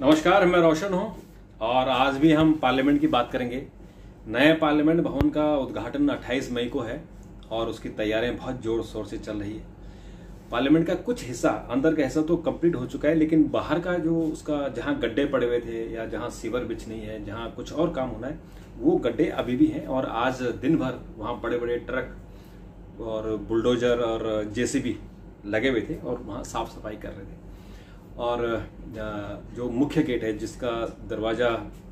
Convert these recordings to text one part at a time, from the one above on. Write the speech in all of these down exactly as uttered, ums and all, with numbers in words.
नमस्कार, मैं रोशन हूं और आज भी हम पार्लियामेंट की बात करेंगे। नए पार्लियामेंट भवन का उद्घाटन अट्ठाईस मई को है और उसकी तैयारियां बहुत जोर शोर से चल रही है। पार्लियामेंट का कुछ हिस्सा, अंदर का हिस्सा तो कंप्लीट हो चुका है, लेकिन बाहर का जो उसका जहां गड्ढे पड़े हुए थे या जहां सीवर बिछ नहीं है, जहां कुछ और काम होना है, वो गड्ढे अभी भी हैं। और आज दिन भर वहां बड़े बड़े ट्रक और बुलडोजर और जेसीबी लगे हुए थे और वहां साफ सफाई कर रहे थे। और जो मुख्य गेट है, जिसका दरवाजा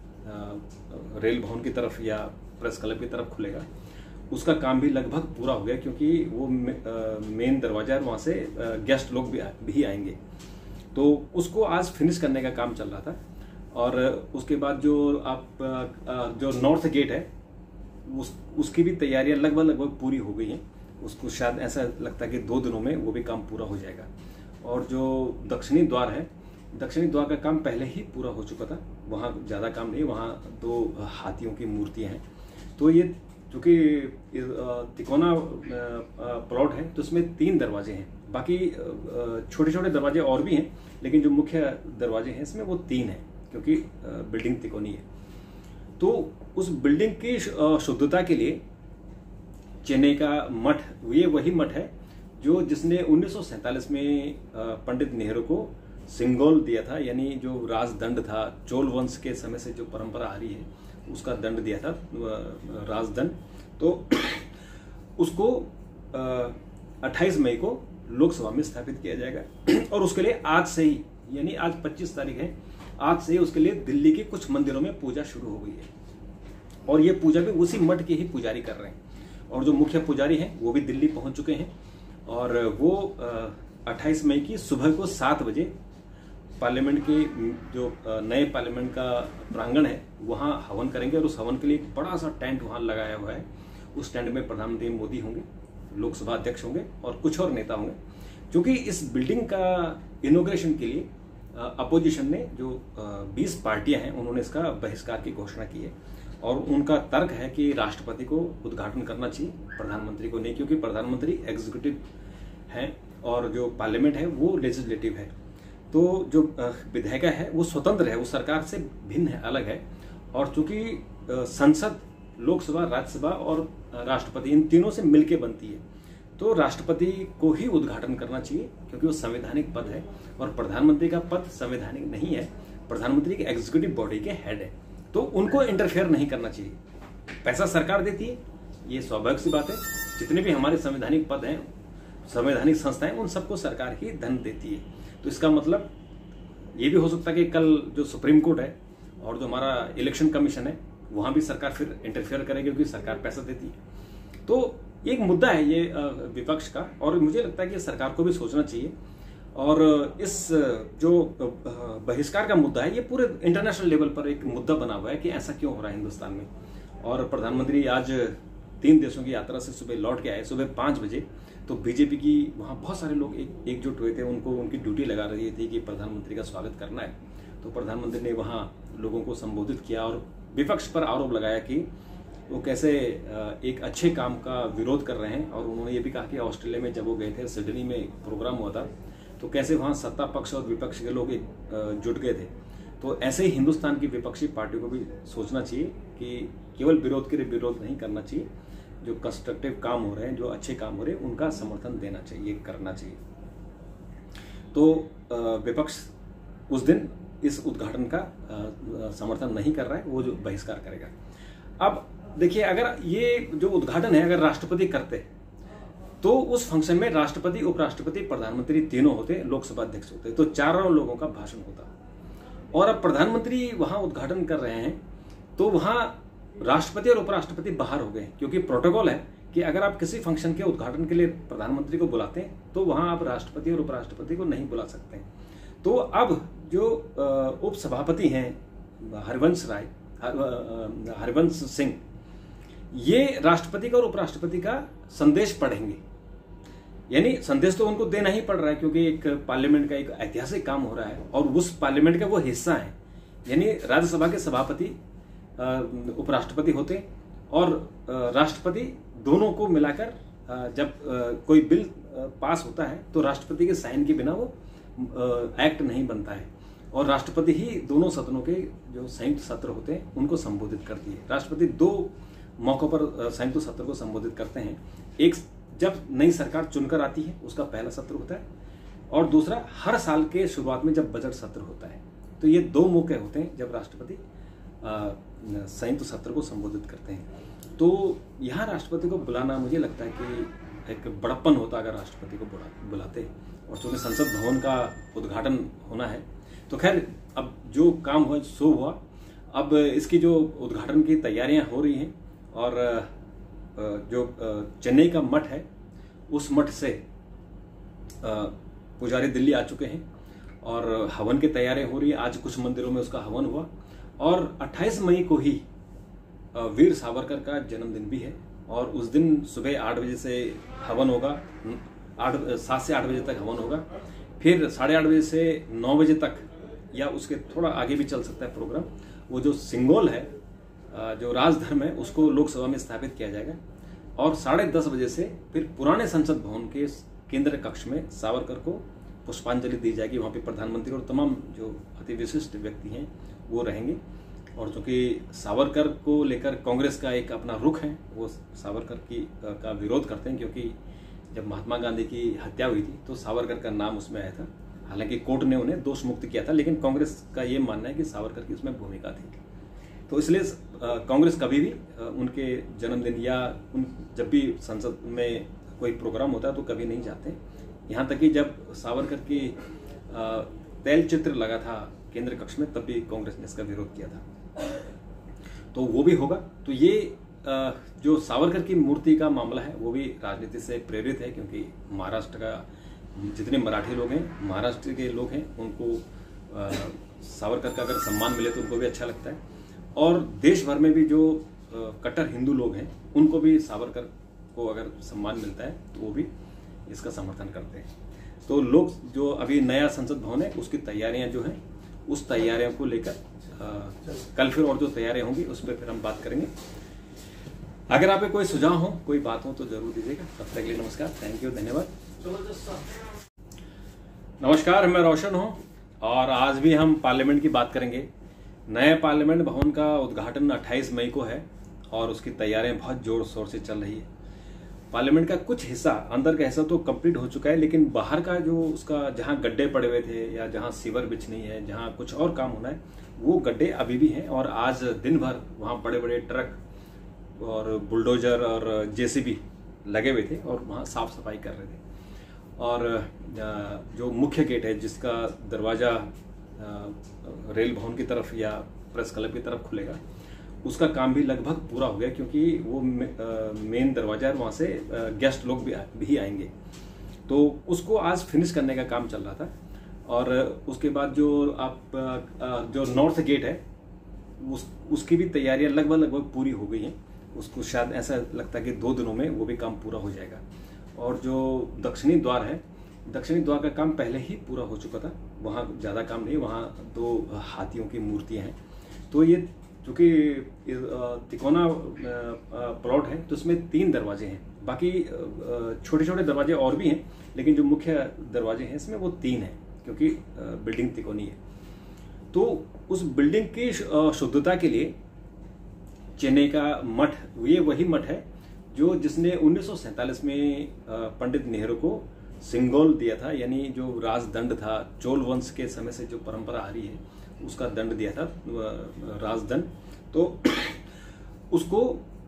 रेल भवन की तरफ या प्रेस क्लब की तरफ खुलेगा, उसका काम भी लगभग पूरा हो गया, क्योंकि वो मेन दरवाजा है, वहां से गेस्ट लोग भी, भी आएंगे। तो उसको आज फिनिश करने का काम चल रहा था। और उसके बाद जो आप जो नॉर्थ गेट है, उस उसकी भी तैयारियां लगभग लगभग पूरी हो गई हैं। उसको शायद ऐसा लगता है कि दो दिनों में वो भी काम पूरा हो जाएगा। और जो दक्षिणी द्वार है, दक्षिणी द्वार का काम पहले ही पूरा हो चुका था, वहाँ ज़्यादा काम नहीं, वहाँ दो हाथियों की मूर्तियाँ हैं। तो ये चूँकि तिकोना प्लॉट है, तो इसमें तीन दरवाजे हैं, बाकी छोटे छोटे दरवाजे और भी हैं, लेकिन जो मुख्य दरवाजे हैं इसमें वो तीन हैं, क्योंकि बिल्डिंग तिकोनी है। तो उस बिल्डिंग की शुद्धता के लिए चेन्नई का मठ, ये वही मठ है जो जिसने उन्नीस सौ सैंतालीस में पंडित नेहरू को सिंगोल दिया था, यानी जो राजदंड था, चोल वंश के समय से जो परंपरा आ रही है, उसका दंड दिया था, राजदंड। तो उसको अट्ठाईस मई को लोकसभा में स्थापित किया जाएगा। और उसके लिए आज से ही, यानी आज पच्चीस तारीख है, आज से ही उसके लिए दिल्ली के कुछ मंदिरों में पूजा शुरू हो गई है। और ये पूजा भी उसी मठ के ही पुजारी कर रहे हैं। और जो मुख्य पुजारी हैं वो भी दिल्ली पहुंच चुके हैं। और वो अट्ठाईस मई की सुबह को सात बजे पार्लियामेंट के जो नए पार्लियामेंट का प्रांगण है, वहाँ हवन करेंगे। और उस हवन के लिए एक बड़ा सा टेंट वहाँ लगाया हुआ है। उस टेंट में प्रधानमंत्री मोदी होंगे, लोकसभा अध्यक्ष होंगे और कुछ और नेता होंगे। क्योंकि इस बिल्डिंग का इनॉग्रेशन के लिए अपोजिशन ने, जो बीस पार्टियां हैं, उन्होंने इसका बहिष्कार की घोषणा की है। और उनका तर्क है कि राष्ट्रपति को उद्घाटन करना चाहिए, प्रधानमंत्री को नहीं, क्योंकि प्रधानमंत्री एग्जीक्यूटिव है और जो पार्लियामेंट है वो लेजिस्लेटिव है। तो जो विधायिका है वो स्वतंत्र है, वो सरकार से भिन्न है, अलग है। और चूंकि संसद, लोकसभा, राज्यसभा और राष्ट्रपति, इन तीनों से मिलकर बनती है, तो राष्ट्रपति को ही उद्घाटन करना चाहिए, क्योंकि वो संवैधानिक पद है। और प्रधानमंत्री का पद संवैधानिक नहीं है, प्रधानमंत्री की एग्जीक्यूटिव बॉडी के हेड है, तो उनको इंटरफेयर नहीं करना चाहिए। पैसा सरकार देती है, ये स्वाभाविक सी बात है। जितने भी हमारे संवैधानिक पद हैं, संवैधानिक संस्थाएं, उन सबको सरकार ही धन देती है। तो इसका मतलब ये भी हो सकता है कि कल जो सुप्रीम कोर्ट है और जो हमारा इलेक्शन कमीशन है, वहां भी सरकार फिर इंटरफेयर करेगी, क्योंकि सरकार पैसा देती है। तो एक मुद्दा है ये विपक्ष का, और मुझे लगता है कि सरकार को भी सोचना चाहिए। और इस जो बहिष्कार का मुद्दा है, ये पूरे इंटरनेशनल लेवल पर एक मुद्दा बना हुआ है कि ऐसा क्यों हो रहा है हिंदुस्तान में। और प्रधानमंत्री आज तीन देशों की यात्रा से सुबह लौट के आए, सुबह पाँच बजे। तो बीजेपी की वहाँ बहुत सारे लोग एक एकजुट हुए थे, उनको उनकी ड्यूटी लगा रही थी कि प्रधानमंत्री का स्वागत करना है। तो प्रधानमंत्री ने वहाँ लोगों को संबोधित किया और विपक्ष पर आरोप लगाया कि वो कैसे एक अच्छे काम का विरोध कर रहे हैं। और उन्होंने ये भी कहा कि ऑस्ट्रेलिया में जब वो गए थे, सिडनी में प्रोग्राम हुआ था, तो कैसे वहाँ सत्ता पक्ष और विपक्ष के लोग एक जुट गए थे। तो ऐसे ही हिंदुस्तान की विपक्षी पार्टियों को भी सोचना चाहिए कि केवल विरोध के लिए विरोध नहीं करना चाहिए। जो कंस्ट्रक्टिव काम हो रहे हैं, जो अच्छे काम हो रहे हैं, उनका समर्थन देना चाहिए, करना चाहिए। तो विपक्ष उस दिन इस उद्घाटन का समर्थन नहीं कर रहा है, वो जो बहिष्कार करेगा। अब देखिए, अगर ये जो उद्घाटन है, अगर राष्ट्रपति करते तो उस फंक्शन में राष्ट्रपति, उपराष्ट्रपति, प्रधानमंत्री तीनों होते, लोकसभा अध्यक्ष होते, तो चारों लोगों का भाषण होता। और अब प्रधानमंत्री वहां उद्घाटन कर रहे हैं, तो वहां राष्ट्रपति और उपराष्ट्रपति बाहर हो गए, क्योंकि प्रोटोकॉल है कि अगर आप किसी फंक्शन के उद्घाटन के लिए प्रधानमंत्री को बुलाते हैं, तो वहां आप राष्ट्रपति और उपराष्ट्रपति को नहीं बुला सकते। तो अब जो उप सभापति हैं हरिवंश राय, हरिवंश सिंह, ये राष्ट्रपति का और उपराष्ट्रपति का संदेश पढ़ेंगे। यानी संदेश तो उनको देना ही पड़ रहा है, क्योंकि एक पार्लियामेंट का एक ऐतिहासिक काम हो रहा है और उस पार्लियामेंट का वो हिस्सा है। यानी राज्यसभा के सभापति उपराष्ट्रपति होते और राष्ट्रपति, दोनों को मिलाकर जब कोई बिल पास होता है तो राष्ट्रपति के साइन के बिना वो एक्ट नहीं बनता है। और राष्ट्रपति ही दोनों सदनों के जो संयुक्त सत्र होते हैं उनको संबोधित करती है। राष्ट्रपति दो मौकों पर संयुक्त सत्र को संबोधित करते हैं। एक जब नई सरकार चुनकर आती है उसका पहला सत्र होता है, और दूसरा हर साल के शुरुआत में जब बजट सत्र होता है। तो ये दो मौके होते हैं जब राष्ट्रपति संयुक्त सत्र को संबोधित करते हैं। तो यहाँ राष्ट्रपति को बुलाना मुझे लगता है कि एक बड़प्पन होता अगर राष्ट्रपति को बुला बुलाते, और चूंकि संसद भवन का उद्घाटन होना है तो खैर अब जो काम हुआ सो हुआ। अब इसकी जो उद्घाटन की तैयारियां हो रही हैं, और जो चेन्नई का मठ है उस मठ से पुजारी दिल्ली आ चुके हैं और हवन की तैयारियां हो रही है। आज कुछ मंदिरों में उसका हवन हुआ, और अट्ठाईस मई को ही वीर सावरकर का जन्मदिन भी है, और उस दिन सुबह आठ बजे से हवन होगा, आठ सात से आठ बजे तक हवन होगा। फिर साढ़े आठ बजे से नौ बजे तक या उसके थोड़ा आगे भी चल सकता है प्रोग्राम। वो जो सिंगोल है, जो राजधर्म है, उसको लोकसभा में स्थापित किया जाएगा, और साढ़े दस बजे से फिर पुराने संसद भवन के केंद्र कक्ष में सावरकर को पुष्पांजलि दी जाएगी। वहाँ पे प्रधानमंत्री और तमाम जो अति विशिष्ट व्यक्ति हैं वो रहेंगे। और चूंकि सावरकर को लेकर कांग्रेस का एक अपना रुख है, वो सावरकर की का विरोध करते हैं, क्योंकि जब महात्मा गांधी की हत्या हुई थी तो सावरकर का नाम उसमें आया था। हालांकि कोर्ट ने उन्हें दोष मुक्त किया था, लेकिन कांग्रेस का ये मानना है कि सावरकर की उसमें भूमिका थी। तो इसलिए कांग्रेस कभी भी उनके जन्मदिन या उन जब भी संसद में कोई प्रोग्राम होता है तो कभी नहीं जाते। यहाँ तक कि जब सावरकर की तैल चित्र लगा था केंद्र कक्ष में, तब भी कांग्रेस ने इसका विरोध किया था। तो वो भी होगा। तो ये जो सावरकर की मूर्ति का मामला है वो भी राजनीति से प्रेरित है, क्योंकि महाराष्ट्र का जितने मराठी लोग हैं, महाराष्ट्र के लोग हैं, उनको सावरकर का अगर सम्मान मिले तो उनको भी अच्छा लगता है। और देश भर में भी जो कट्टर हिंदू लोग हैं उनको भी सावरकर को अगर सम्मान मिलता है तो वो भी इसका समर्थन करते हैं। तो लोग जो अभी नया संसद भवन है उसकी तैयारियां जो हैं, उस तैयारियों को लेकर कल फिर और जो तैयारियां होंगी उस पर फिर हम बात करेंगे। अगर आप कोई सुझाव हो, कोई बात हो तो जरूर दीजिएगा। तब तक के लिए नमस्कार, थैंक यू, धन्यवाद। नमस्कार, मैं रोशन हूं, और आज भी हम पार्लियामेंट की बात करेंगे। नए पार्लियामेंट भवन का उद्घाटन अट्ठाईस मई को है, और उसकी तैयारियां बहुत जोर शोर से चल रही है। पार्लियामेंट का कुछ हिस्सा, अंदर का हिस्सा तो कंप्लीट हो चुका है, लेकिन बाहर का जो उसका जहां गड्ढे पड़े हुए थे या जहां सीवर बिछनी है, जहां कुछ और काम होना है, वो गड्ढे अभी भी हैं। और आज दिन भर वहां बड़े बड़े ट्रक और बुलडोजर और जेसीबी लगे हुए थे और वहां साफ सफाई कर रहे थे। और जो मुख्य गेट है जिसका दरवाजा रेल भवन की तरफ या प्रेस क्लब की तरफ खुलेगा, उसका काम भी लगभग पूरा हो गया, क्योंकि वो मेन दरवाजा है, वहां से गेस्ट लोग भी, भी आएंगे। तो उसको आज फिनिश करने का काम चल रहा था। और उसके बाद जो आप जो नॉर्थ गेट है उस उसकी भी तैयारियां लगभग लगभग पूरी हो गई हैं। उसको शायद ऐसा लगता है कि दो दिनों में वो भी काम पूरा हो जाएगा। और जो दक्षिणी द्वार है, दक्षिणी द्वार का काम पहले ही पूरा हो चुका था, वहाँ ज़्यादा काम नहीं, वहाँ दो हाथियों की मूर्तियाँ हैं। तो ये चूँकि तिकोना प्लॉट है तो इसमें तीन दरवाजे हैं, बाकी छोटे छोटे दरवाजे और भी हैं, लेकिन जो मुख्य दरवाजे हैं इसमें वो तीन हैं, क्योंकि बिल्डिंग तिकोनी है। तो उस बिल्डिंग की शुद्धता के लिए चेन्नई का मठ, ये वही मठ है जो जिसने उन्नीस सौ सैंतालीस में पंडित नेहरू को सिंगोल दिया था, यानी जो राजदंड था, चोल वंश के समय से जो परंपरा आ रही है उसका दंड दिया था, राजदंड। तो उसको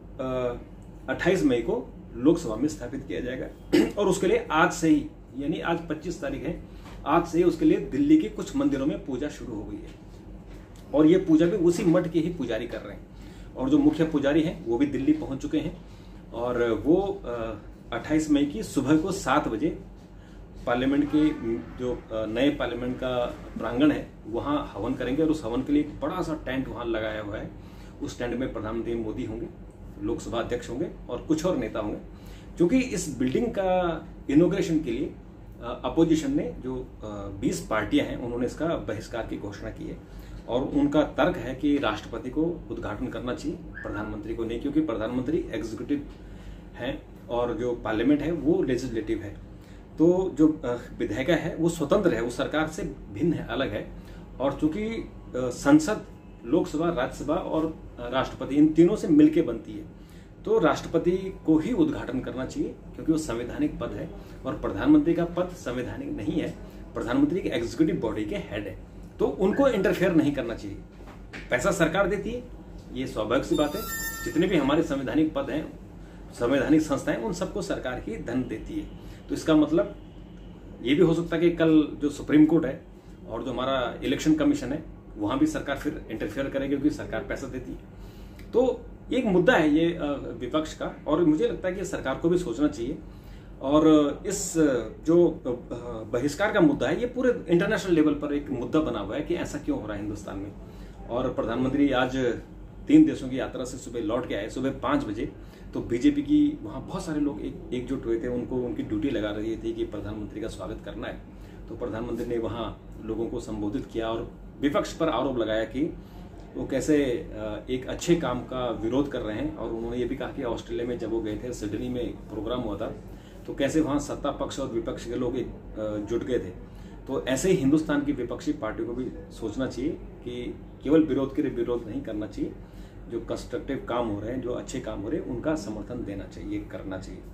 अट्ठाईस मई को लोकसभा में स्थापित किया जाएगा। और उसके लिए आज से ही, यानी आज पच्चीस तारीख है, आज से ही उसके लिए दिल्ली के कुछ मंदिरों में पूजा शुरू हो गई है। और ये पूजा भी उसी मठ के ही पुजारी कर रहे हैं, और जो मुख्य पुजारी हैं वो भी दिल्ली पहुंच चुके हैं। और वो अट्ठाईस मई की सुबह को सात बजे पार्लियामेंट के जो नए पार्लियामेंट का प्रांगण है वहाँ हवन करेंगे। और उस हवन के लिए एक बड़ा सा टेंट वहाँ लगाया हुआ है। उस टेंट में प्रधानमंत्री मोदी होंगे, लोकसभा अध्यक्ष होंगे और कुछ और नेता होंगे। क्योंकि इस बिल्डिंग का इनॉग्रेशन के लिए अपोजिशन ने जो बीस पार्टियां हैं उन्होंने इसका बहिष्कार की घोषणा की है। और उनका तर्क है कि राष्ट्रपति को उद्घाटन करना चाहिए, प्रधानमंत्री को नहीं, क्योंकि प्रधानमंत्री एग्जीक्यूटिव हैं और जो पार्लियामेंट है वो लेजिस्लेटिव है। तो जो विधायिका है वो स्वतंत्र है, वो सरकार से भिन्न है, अलग है। और चूंकि संसद, लोकसभा, राज्यसभा और राष्ट्रपति इन तीनों से मिलकर बनती है, तो राष्ट्रपति को ही उद्घाटन करना चाहिए क्योंकि वो संवैधानिक पद है और प्रधानमंत्री का पद संवैधानिक नहीं है। प्रधानमंत्री के एग्जीक्यूटिव बॉडी के हेड है, तो उनको इंटरफेयर नहीं करना चाहिए। पैसा सरकार देती है, ये स्वाभाविक सी बात है। जितने भी हमारे संवैधानिक पद हैं, संवैधानिक संस्थाएं, उन सबको सरकार ही धन देती है। तो इसका मतलब ये भी हो सकता है कि कल जो सुप्रीम कोर्ट है और जो हमारा इलेक्शन कमीशन है, वहां भी सरकार फिर इंटरफेयर करेगी क्योंकि सरकार पैसा देती है। तो एक मुद्दा है ये विपक्ष का, और मुझे लगता है कि सरकार को भी सोचना चाहिए। और इस जो बहिष्कार का मुद्दा है, ये पूरे इंटरनेशनल लेवल पर एक मुद्दा बना हुआ है कि ऐसा क्यों हो रहा है हिंदुस्तान में। और प्रधानमंत्री आज तीन देशों की यात्रा से सुबह लौट के आए, सुबह पाँच बजे। तो बीजेपी की वहाँ बहुत सारे लोग एक एकजुट हुए थे, उनको उनकी ड्यूटी लगा रही थी कि प्रधानमंत्री का स्वागत करना है। तो प्रधानमंत्री ने वहाँ लोगों को संबोधित किया और विपक्ष पर आरोप लगाया कि वो कैसे एक अच्छे काम का विरोध कर रहे हैं। और उन्होंने ये भी कहा कि ऑस्ट्रेलिया में जब वो गए थे, सिडनी में एक प्रोग्राम हुआ था, तो कैसे वहाँ सत्ता पक्ष और विपक्ष के लोग एक जुट गए थे। तो ऐसे ही हिंदुस्तान की विपक्षी पार्टियों को भी सोचना चाहिए कि केवल विरोध के लिए विरोध नहीं करना चाहिए, जो कंस्ट्रक्टिव काम हो रहे हैं, जो अच्छे काम हो रहे हैं, उनका समर्थन देना चाहिए, करना चाहिए।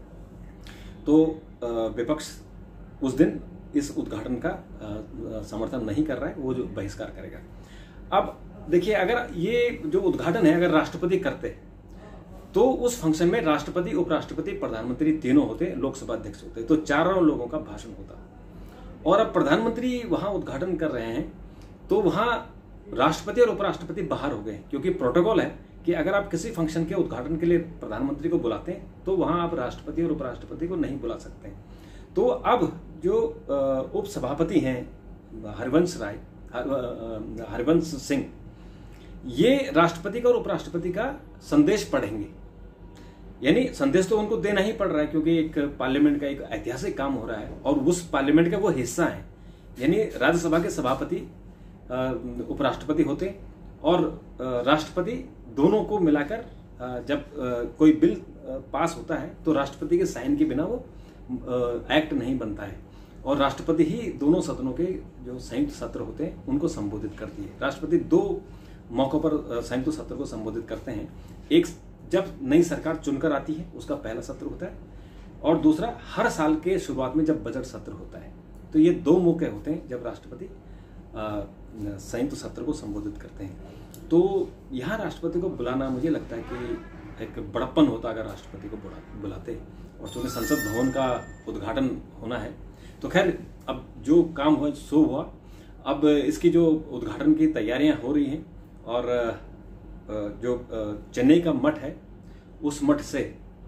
तो विपक्ष उस दिन इस उद्घाटन का समर्थन नहीं कर रहा है, वो जो बहिष्कार करेगा। अब देखिए, अगर ये जो उद्घाटन है अगर राष्ट्रपति करते तो उस फंक्शन में राष्ट्रपति, उपराष्ट्रपति, प्रधानमंत्री तीनों होते, लोकसभा अध्यक्ष होते, तो चारों लोगों का भाषण होता। और अब प्रधानमंत्री वहां उद्घाटन कर रहे हैं तो वहां राष्ट्रपति और उपराष्ट्रपति बाहर हो गए, क्योंकि प्रोटोकॉल है कि अगर आप किसी फंक्शन के उद्घाटन के लिए प्रधानमंत्री को बुलाते हैं तो वहां आप राष्ट्रपति और उपराष्ट्रपति को नहीं बुला सकते। तो अब जो उप सभापति हैं हरिवंश राय हरिवंश सिंह, ये राष्ट्रपति का और उपराष्ट्रपति का संदेश पढ़ेंगे। यानी संदेश तो उनको देना ही पड़ रहा है क्योंकि एक पार्लियामेंट का एक ऐतिहासिक काम हो रहा है और उस पार्लियामेंट का वो हिस्सा है। यानी राज्यसभा के सभापति उपराष्ट्रपति होते और राष्ट्रपति, दोनों को मिलाकर जब कोई बिल पास होता है तो राष्ट्रपति के साइन के बिना वो एक्ट नहीं बनता है। और राष्ट्रपति ही दोनों सदनों के जो संयुक्त सत्र होते हैं उनको संबोधित करती है। राष्ट्रपति दो मौकों पर संयुक्त सत्र को संबोधित करते हैं। एक जब नई सरकार चुनकर आती है उसका पहला सत्र होता है, और दूसरा हर साल के शुरुआत में जब बजट सत्र होता है। तो ये दो मौके होते हैं जब राष्ट्रपति संयुक्त सत्र को संबोधित करते हैं। तो यहाँ राष्ट्रपति को बुलाना, मुझे लगता है कि एक बड़प्पन होता अगर राष्ट्रपति को बुला बुलाते। और चूंकि संसद भवन का उद्घाटन होना है तो खैर अब जो काम हुआ सो हुआ। अब इसकी जो उद्घाटन की तैयारियां हो रही हैं, और जो चेन्नई का मठ है उस मठ से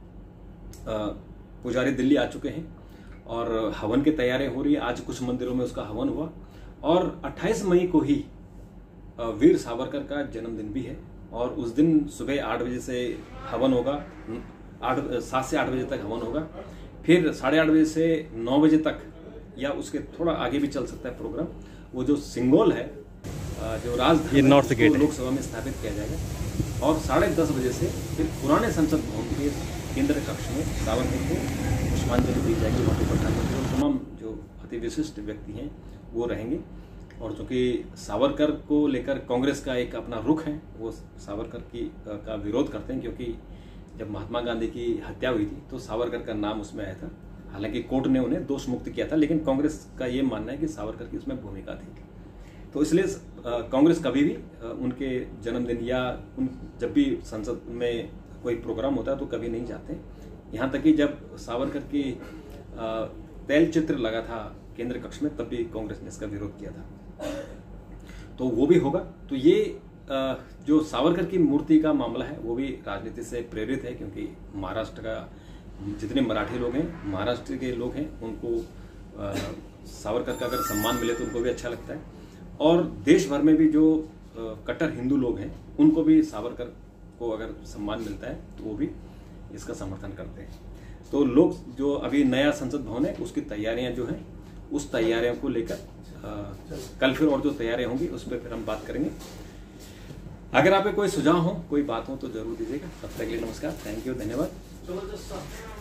पुजारी दिल्ली आ चुके हैं और हवन की तैयारियां हो रही है। आज कुछ मंदिरों में उसका हवन हुआ और अट्ठाईस मई को ही वीर सावरकर का जन्मदिन भी है। और उस दिन सुबह आठ बजे से हवन होगा, आठ सात से आठ बजे तक हवन होगा। फिर साढ़े आठ बजे से नौ बजे तक या उसके थोड़ा आगे भी चल सकता है प्रोग्राम। वो जो सिंगोल है, जो राजधानी नॉर्थ गेट लोकसभा में स्थापित किया जाएगा। और साढ़े दस बजे से फिर पुराने संसद भवन के केंद्र कक्ष में सावरकर को पुष्पांजलि दी जाएगी। वहाँ पर प्रधानमंत्री और तमाम जो अति विशिष्ट व्यक्ति हैं वो रहेंगे। और चूंकि सावरकर को लेकर कांग्रेस का एक अपना रुख है, वो सावरकर की का विरोध करते हैं, क्योंकि जब महात्मा गांधी की हत्या हुई थी तो सावरकर का नाम उसमें आया था। हालांकि कोर्ट ने उन्हें दोष मुक्त किया था, लेकिन कांग्रेस का ये मानना है कि सावरकर की उसमें भूमिका थी। तो इसलिए कांग्रेस कभी भी उनके जन्मदिन या उन जब भी संसद में कोई प्रोग्राम होता है तो कभी नहीं जाते। यहाँ तक कि जब सावरकर की तैल चित्र लगा था केंद्र कक्ष में, तब भी कांग्रेस ने इसका विरोध किया था। तो वो भी होगा। तो ये जो सावरकर की मूर्ति का मामला है वो भी राजनीति से प्रेरित है, क्योंकि महाराष्ट्र का जितने मराठी लोग हैं, महाराष्ट्र के लोग हैं, उनको सावरकर का अगर सम्मान मिले तो उनको भी अच्छा लगता है। और देश भर में भी जो कट्टर हिंदू लोग हैं उनको भी सावरकर को अगर सम्मान मिलता है तो वो भी इसका समर्थन करते हैं। तो लोग जो अभी नया संसद भवन है उसकी तैयारियां जो हैं, उस तैयारियों को लेकर कल फिर और जो तैयारियां होंगी उस पर फिर हम बात करेंगे। अगर आप कोई सुझाव हो, कोई बात हो तो जरूर दीजिएगा। तब तक के लिए नमस्कार, थैंक यू, धन्यवाद।